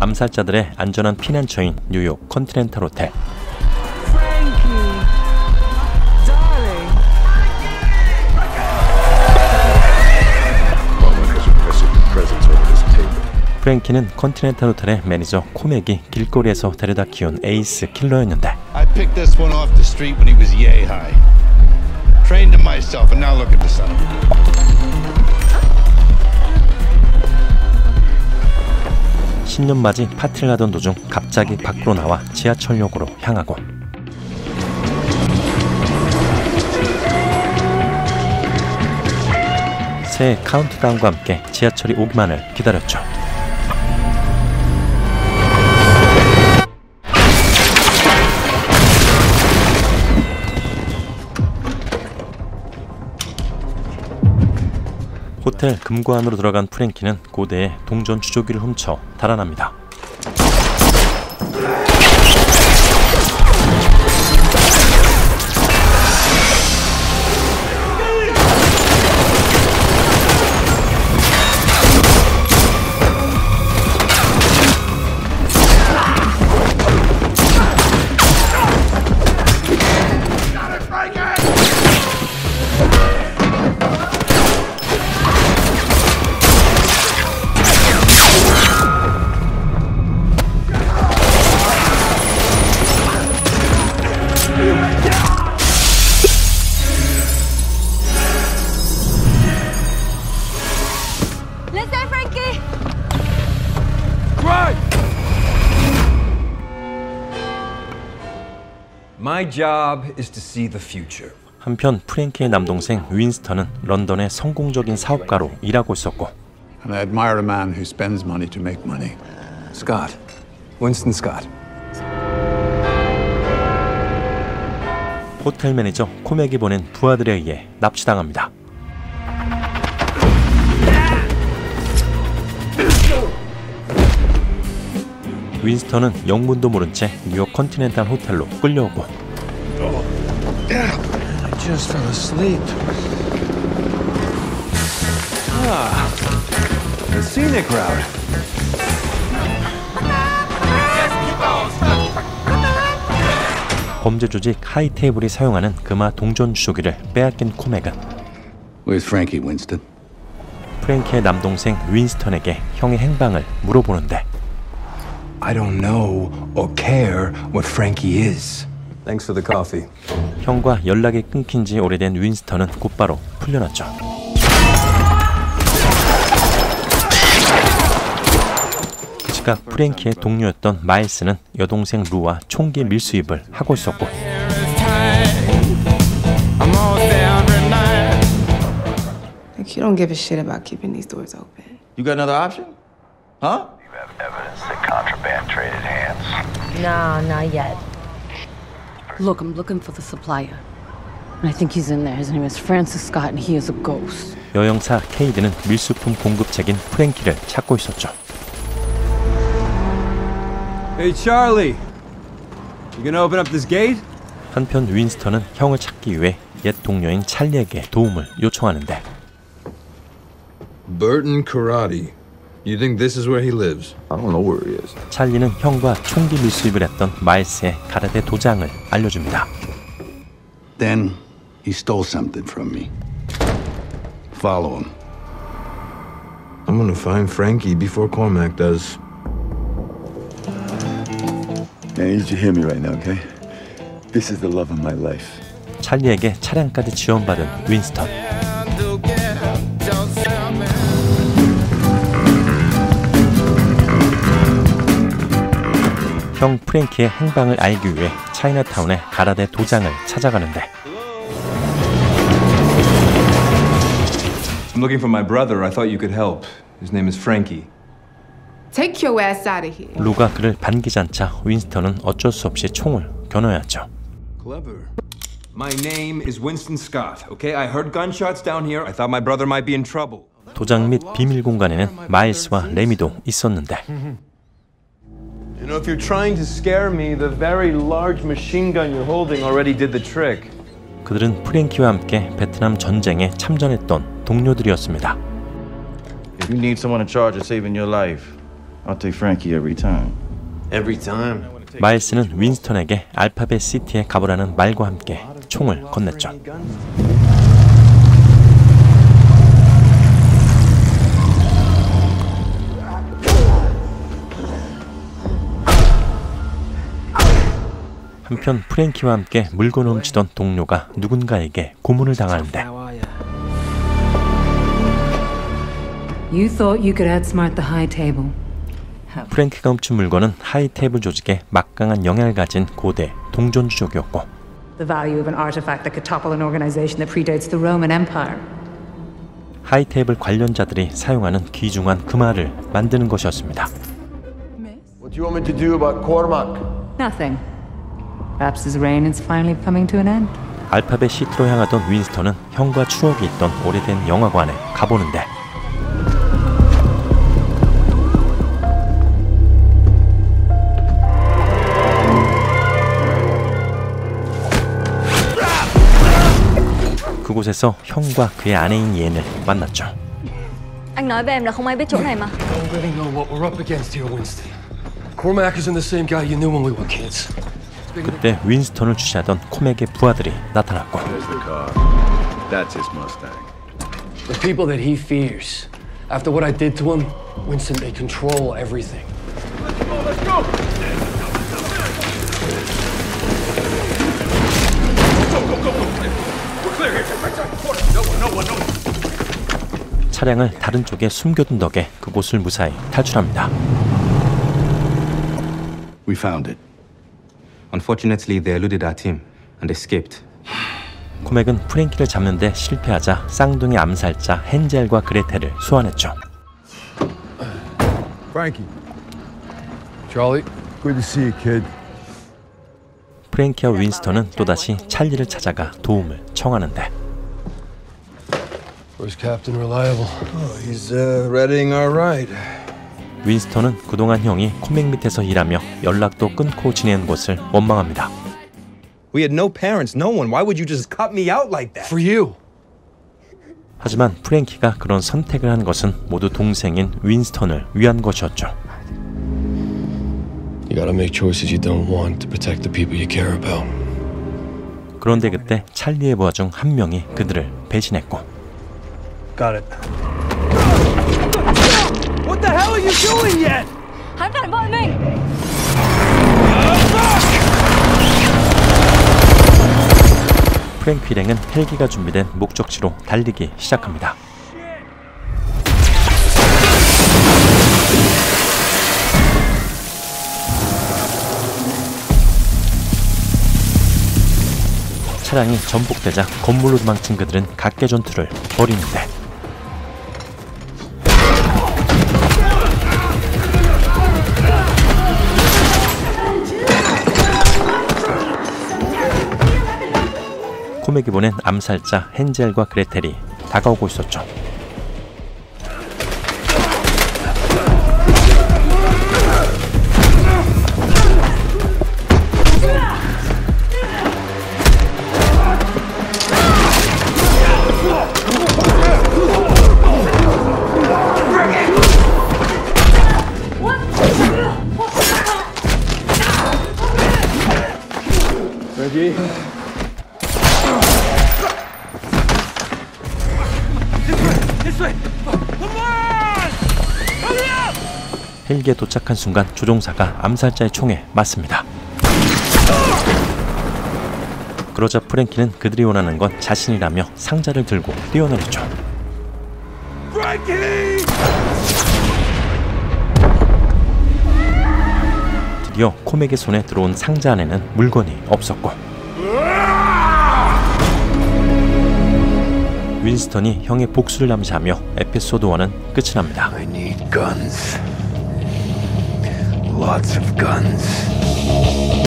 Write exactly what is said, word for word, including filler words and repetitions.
암살자들의 안전한 피난처인 뉴욕 컨티넨탈 호텔. 프랭키는 컨티넨탈 호텔의 매니저 코맥이 길거리에서 데려다 키운 에이스 킬러였는데 I picked this one off the street when he was yay high. Trained him myself and now look at the son. 신년맞이 파티를 하던 도중 갑자기 밖으로 나와 지하철역으로 향하고 새해 카운트다운과 함께 지하철이 오기만을 기다렸죠. 호텔 금고 안으로 들어간 프랭키는 고대의 동전 주조기를 훔쳐 달아납니다. My job is to see the future. 한편 프랭키의 남동생 윈스턴은 런던의 성공적인 사업가로 일하고 있었고 And I admire a man who spends money to make money. Scott. Winston Scott. 호텔 매니저 코맥이 보낸 부하들에 의해 납치당합니다. 윈스턴은 영문도 모른 채 뉴욕 컨티넨탈 호텔로 끌려오고 I just fell asleep. Ah, the scenic route. 범죄 조직 하이테이블이 사용하는 금화 동전 주조기를 빼앗긴 코맥은 Where's Frankie, Winston? 프랭키의 남동생 윈스턴에게 형의 행방을 물어보는데 I don't know or care what Frankie is. Thanks for the coffee. 형과 연락이 끊긴 지 오래된 윈스턴은 곧바로 풀려났죠. 그 시각 프랭키의 동료였던 마일스는 여동생 루와 총기 밀수입을 하고 있었고 You don't give a shit about keeping these doors open. You got another option? Huh? You have evidence that contraband traded hands. No, not yet. Look, I'm looking for the supplier. And I think he's in there. His name is Francis Scott and he is a ghost. 여영사 케이드는 밀수품 공급책인 프랭키를 찾고 있었죠. Hey Charlie, you gonna open up this gate? 한편 윈스턴은 형을 찾기 위해 옛 동료인 찰리에게 도움을 요청하는데 Burton Karate. You think this is where he lives? I don't know where he is. 찰리는 형과 총기 밀수입을 했던 마일스의 가라데 도장을 알려줍니다. Then he stole something from me. Follow him. I'm gonna find Frankie before Cormac does. I need you to hear me right now, okay? This is the love of my life. 찰리에게 차량까지 지원받은 윈스턴. 형 프랭키의 행방을 알기 위해 차이나타운의 가라데 도장을 찾아가는데 I'm looking for my brother. I thought you could help. His name is Frankie. Take your ass out of here. 루가 그를 반기지 않자 윈스턴은 어쩔 수 없이 총을 겨누었죠. Clever. My name is Winston Scott. Okay, I heard gunshots down here. I thought my brother might be in trouble. 도장 및 비밀 공간에는 마일스와 레미도 있었는데. You know, if you're trying to scare me, the very large machine gun you're holding already did the trick. 그들은 프랭키와 함께 베트남 전쟁에 참전했던 동료들이었습니다. If you need someone in charge of saving your life, I'll take Frankie every time. Every time. 마일스는 윈스턴에게 알파벳 시티에 가보라는 말과 함께 총을 건넸죠. 한편 프랭키와 함께 물건을 훔치던 동료가 누군가에게 고문을 당하는데 You thought you could outsmart the high table. 프랭키가 훔친 물건은 하이테이블 조직에 막강한 영향을 가진 고대 동전주족이었고 The value of an artifact that could topple an organization that predates the Roman Empire. 하이테이블 관련자들이 사용하는 귀중한 금화를 만드는 것이었습니다. What do you want me to do about Cormac? Nothing. Perhaps his reign is finally coming to an end. 알파벳 시티로 향하던 윈스턴은 형과 추억이 있던 오래된 영화관에 가보는데 그곳에서 형과 그의 아내인 예은을 만났죠. Anh nói với em là không ai biết chỗ này mà. I already know what we're up against here, Winston. Cormac isn't the same guy you knew when we were kids. 그때 윈스턴을 주시하던 코맥의 부하들이 나타났고 There's the car. That's his Mustang. The people that he fears. After what I did to him, Winston, they control everything. Let's go, let's go! Go, go, go, go! We're clear here. Right side, corner. No one, no one, no one. 차량을 다른 쪽에 숨겨둔 덕에 그곳을 무사히 탈출합니다. We found it. Unfortunately, they eluded our team and escaped. 코맥은 프랭키를 잡는 데 실패하자 쌍둥이 암살자 헨젤과 그레텔을 소환했죠. Frankie. Charlie. Good to see you, kid. 프랭키와 윈스턴은 또다시 찰리를 찾아가 도움을 청하는데 Where's Captain Reliable? Oh, he's uh, readying our ride. 윈스턴은 그동안 형이 코맥 밑에서 일하며 연락도 끊고 지낸 것을 원망합니다. We had no parents, no one. Why would you just cut me out like that? For you. 하지만 프랭키가 그런 선택을 한 것은 모두 동생인 윈스턴을 위한 것이었죠. You gotta make choices you don't want to protect the people you care about. 그런데 그때 찰리의 부하 중 한 명이 그들을 배신했고. Got it. What the hell are you doing yet? Hắn phản bội mình. 프랭키 일행은 헬기가 준비된 목적지로 달리기 시작합니다. 차량이 전복되자 건물로 도망친 그들은 각계 전투를 벌이는데 코맥이 보낸 암살자 헨젤과 그레텔이 다가오고 있었죠. Ready? 헬기에 도착한 순간 조종사가 암살자의 총에 맞습니다. 그러자 프랭키는 그들이 원하는 건 자신이라며 상자를 들고 뛰어내렸죠. 드디어 코맥의 손에 들어온 상자 안에는 물건이 없었고 윈스턴이 형의 복수를 남시하며 에피소드 일은 끝이 납니다. I need guns. Lots of guns.